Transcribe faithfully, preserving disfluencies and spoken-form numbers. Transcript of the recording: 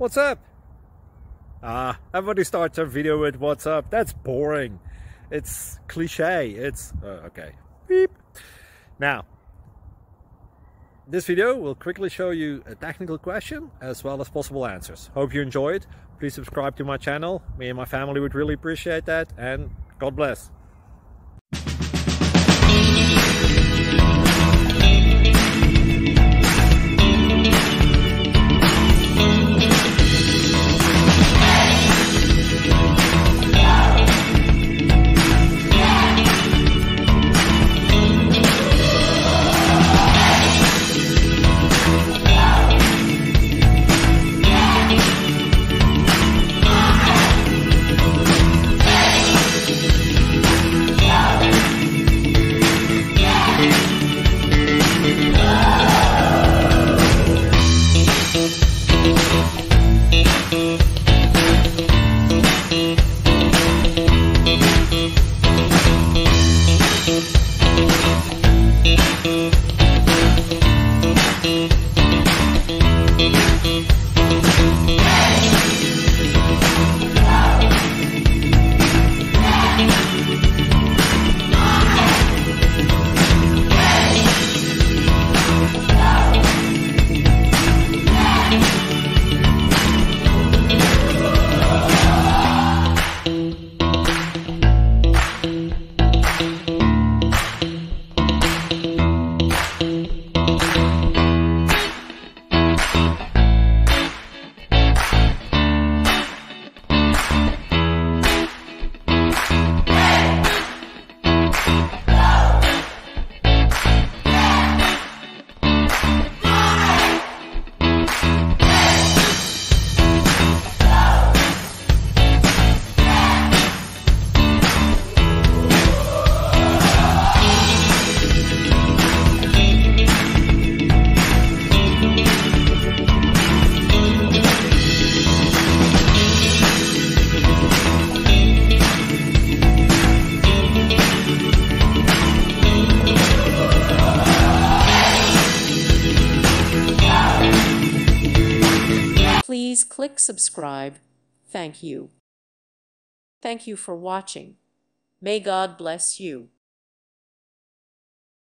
What's up? Ah, everybody starts their video with what's up. That's boring. It's cliche. It's uh, okay. Beep. Now, this video will quickly show you a technical question as well as possible answers. Hope you enjoyed. Please subscribe to my channel. Me and my family would really appreciate that, and God bless. Please click subscribe. Thank you. Thank you for watching. May God bless you.